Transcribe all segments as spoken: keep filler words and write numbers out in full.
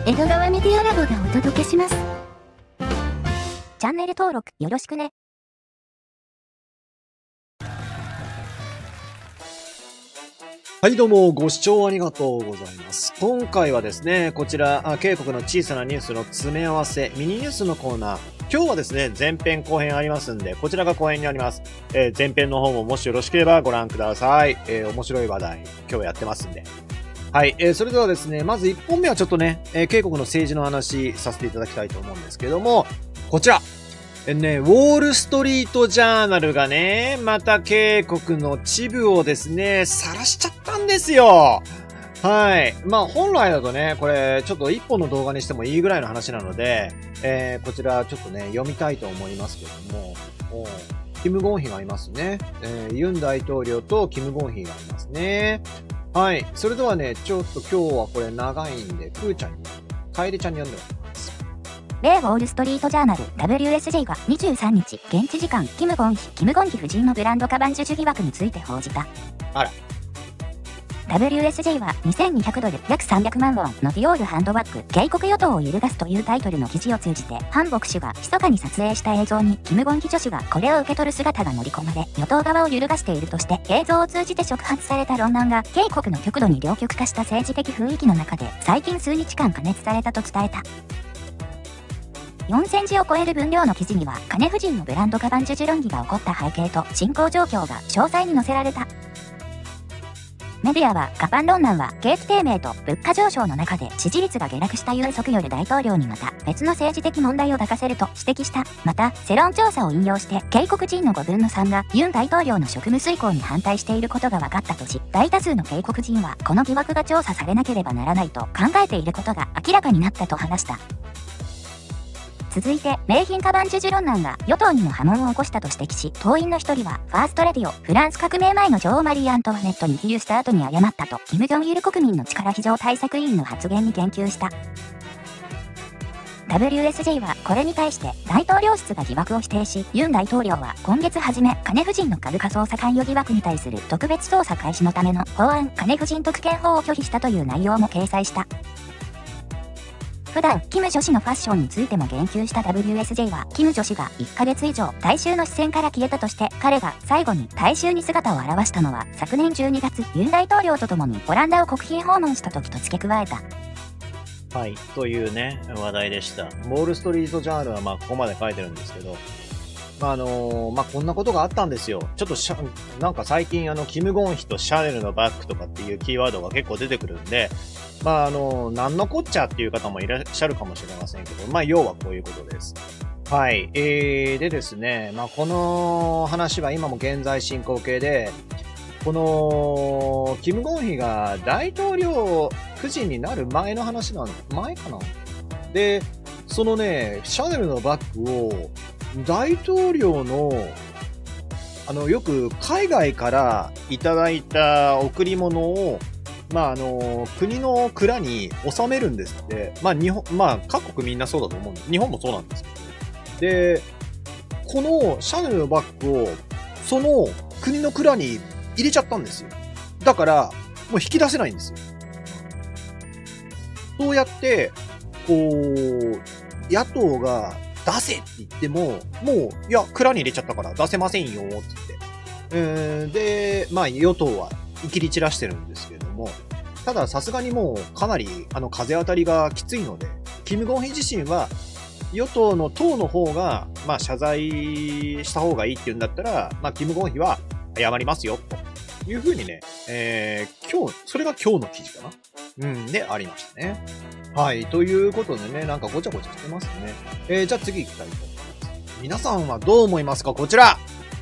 江戸川メディアラボがお届けします。 チャンネル登録よろしくね。 はい、どうも、ご視聴ありがとうございます。今回はですね、こちら、渓谷の小さなニュースの詰め合わせ、ミニニュースのコーナー。今日はですね、前編後編ありますんで、こちらが後編になります。えー、前編の方ももしよろしければご覧ください。えー、面白い話題、今日やってますんで。はい、えー、それではですね、まずいっぽんめはちょっとね、えー、渓谷の政治の話させていただきたいと思うんですけども、こちら。えね、ウォールストリートジャーナルがね、また渓谷の地部をですね、晒しちゃったんですよ。はい。まあ本来だとね、これちょっと一本の動画にしてもいいぐらいの話なので、えー、こちらちょっとね、読みたいと思いますけども、キム・ゴンヒがいますね。えー、ユン大統領とキム・ゴンヒがいますね。はい。それではね、ちょっと今日はこれ長いんで、クーちゃんに、カエルちゃんに読んでもらいます。 米ウォールストリートジャーナル ダブリューエスジェー がにじゅうさんにち、現地時間、キム・ゴンヒ、キム・ゴンヒ夫人のブランドカバン授受疑惑について報じた。 あら。 ダブリューエスジェー はにせんにひゃくドル約さんびゃくまんウォンのディオールハンドバッグ、警告与党を揺るがすというタイトルの記事を通じて、ハン牧師が密かに撮影した映像に、キム・ゴンヒ助手がこれを受け取る姿が盛り込まれ、与党側を揺るがしているとして、映像を通じて触発された論難が、渓谷の極度に両極化した政治的雰囲気の中で、最近数日間加熱されたと伝えた。よんせんじを超える分量の記事には、金夫人のブランドカバン授受論議が起こった背景と進行状況が詳細に載せられた。メディアは、カバン論難は景気低迷と物価上昇の中で支持率が下落したユン・ソクヨル大統領にまた別の政治的問題を抱かせると指摘した。また、世論調査を引用して、渓谷人のごぶんのさんがユン大統領の職務遂行に反対していることが分かったとし、大多数の渓谷人はこの疑惑が調査されなければならないと考えていることが明らかになったと話した。続いて、名品カバン授受論難が与党にも波紋を起こしたと指摘し、党員の一人は、ファーストレディをフランス革命前の女王マリー・アントワネットに比喩した後に謝ったと、キム・ジョンイル国民の力非常対策委員の発言に言及した。ダブリューエスジェー はこれに対して大統領室が疑惑を否定し、ユン大統領は今月初め、金夫人の株価操作関与疑惑に対する特別捜査開始のための法案、金夫人特権法を拒否したという内容も掲載した。普段、キム女子のファッションについても言及した ダブリューエスジェー は、キム女子がいっかげつ以上大衆の視線から消えたとして、彼が最後に大衆に姿を現したのは、昨年じゅうにがつ、ユン大統領と共にオランダを国賓訪問した時と付け加えた。 はい、というね、話題でした。ウォールストリートジャーナルはまあここまで書いてるんですけど、まああのー、まあこんなことがあったんですよ。ちょっとしゃ、なんか最近あの、キム・ゴンヒとシャネルのバッグとかっていうキーワードが結構出てくるんで、まああのー、なんのこっちゃっていう方もいらっしゃるかもしれませんけど、まあ要はこういうことです。はい。えー、でですね、まあこの話は今も現在進行形で、この、キム・ゴンヒが大統領夫人になる前の話なの、前かなで、そのね、シャネルのバッグを、大統領の、あの、よく海外からいただいた贈り物を、まあ、あの、国の蔵に収めるんですって。まあ、日本、まあ、各国みんなそうだと思うんです。日本もそうなんですけど。で、このシャネルのバッグを、その国の蔵に入れちゃったんですよ。だから、もう引き出せないんですよ。そうやって、こう、野党が、出せって言っても、もう、いや、蔵に入れちゃったから出せませんよ、って言って。えー、で、まあ、与党は、いきり散らしてるんですけれども、ただ、さすがにもう、かなり、あの、風当たりがきついので、キム・ゴンヒ自身は、与党の党の方が、まあ、謝罪した方がいいって言うんだったら、まあ、キム・ゴンヒは、謝りますよ、というふうにね、えー、今日、それが今日の記事かな。うん、で、ありましたね。はい。ということでね、なんかごちゃごちゃしてますね。えー、じゃあ次行きたいと思います。皆さんはどう思いますか？こちら。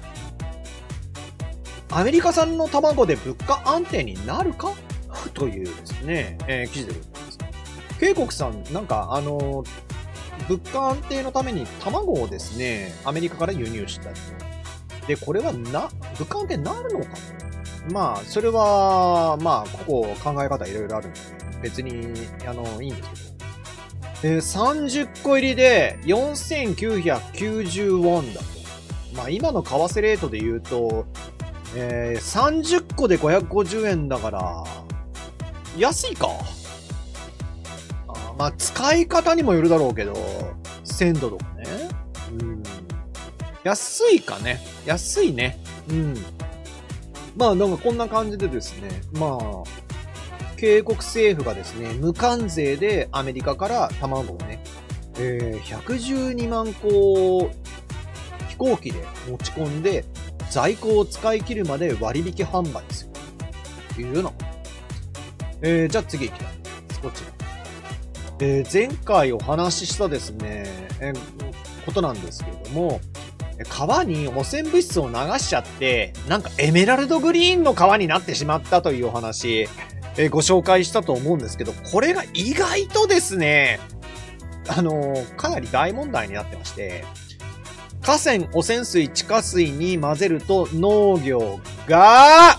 アメリカ産の卵で物価安定になるかというですね、えー、記事でございます。渓谷さん、なんかあのー、物価安定のために卵をですね、アメリカから輸入したと。で、これはな、物価安定になるのかと。まあ、それは、まあ、ここ考え方いろいろあるんで、別に、あの、いいんですけど。えー、さんじゅっこ入りでよんせんきゅうひゃくきゅうじゅうウォンだと。まあ、今の為替レートで言うと、えー、さんじゅっこでごひゃくごじゅうえんだから、安いか。あまあ、使い方にもよるだろうけど、鮮度とかね。うん。安いかね。安いね。うん。まあ、なんかこんな感じでですね。まあ、警告政府がですね、無関税でアメリカから卵をね、えー、ひゃくじゅうにまんこ飛行機で持ち込んで、在庫を使い切るまで割引販売する。というようなこと。えー、じゃあ次行きたいと思います。こちら。えー、前回お話ししたですね、えー、ことなんですけれども、川に汚染物質を流しちゃって、なんかエメラルドグリーンの川になってしまったというお話、えー、ご紹介したと思うんですけど、これが意外とですね、あのー、かなり大問題になってまして、河川、汚染水、地下水に混ぜると農業が、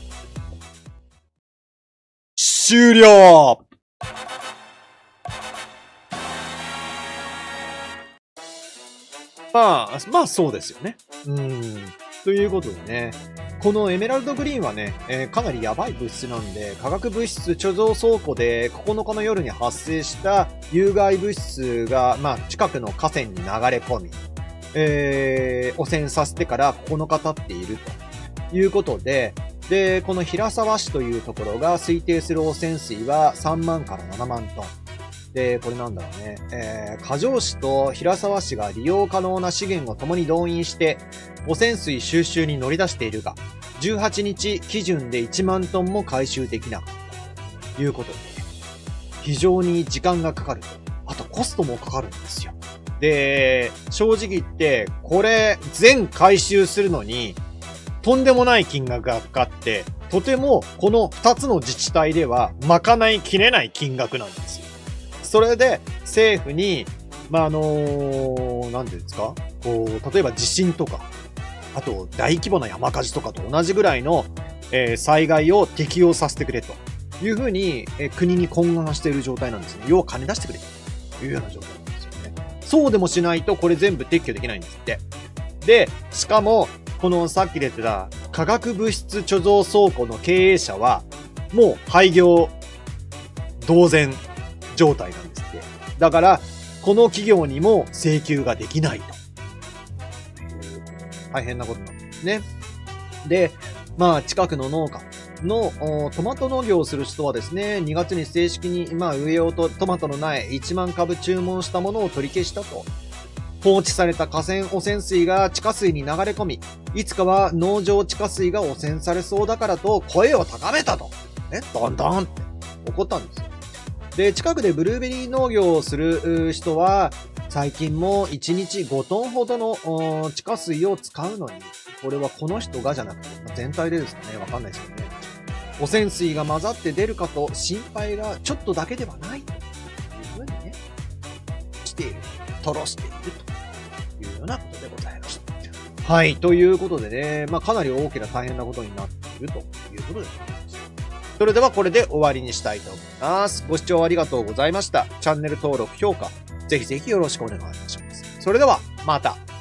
終了。まあ、まあそうですよね。うん。ということでね、このエメラルドグリーンはね、えー、かなりやばい物質なんで、化学物質貯蔵倉庫でここのかの夜に発生した有害物質が、まあ近くの河川に流れ込み、えー、汚染させてからここのか経っているということで、で、この平沢市というところが推定する汚染水はさんまんからななまんトン。で、これなんだろうね。えー、加城市と平沢市が利用可能な資源を共に動員して、汚染水収集に乗り出しているが、じゅうはちにち基準でいちまんトンも回収できなかったということで、非常に時間がかかると。あとコストもかかるんですよ。で、正直言って、これ全回収するのに、とんでもない金額がかかって、とてもこのふたつの自治体では賄いきれない金額なんですよ。それで政府に、まあ、あの、なんていうんですか、こう、例えば地震とか、あと大規模な山火事とかと同じぐらいの、えー、災害を適用させてくれというふうに、えー、国に懇願している状態なんですね。要は金出してくれというような状態なんですよね。そうでもしないとこれ全部撤去できないんですって。で、しかも、このさっき出てた化学物質貯蔵倉庫の経営者は、もう廃業同然状態なんですって。だから、この企業にも請求ができないと。大変なことなんですね。で、まあ、近くの農家のトマト農業をする人はですね、にがつに正式に、まあ、植えようとトマトの苗いちまんかぶ注文したものを取り消したと。放置された河川汚染水が地下水に流れ込み、いつかは農場地下水が汚染されそうだからと声を高めたと。ね、ドンドンって怒ったんですよ。で、近くでブルーベリー農業をする人は、最近もいちにちごトンほどの地下水を使うのに、これはこの人がじゃなくて、全体でですかね、わかんないですけどね。汚染水が混ざって出るかと心配がちょっとだけではないというふうにね、している。とろしているというようなことでございました。はい。ということでね、まあかなり大きな大変なことになっているということでございました。それではこれで終わりにしたいと思います。ご視聴ありがとうございました。チャンネル登録、評価、ぜひぜひよろしくお願いいたします。それでは、また。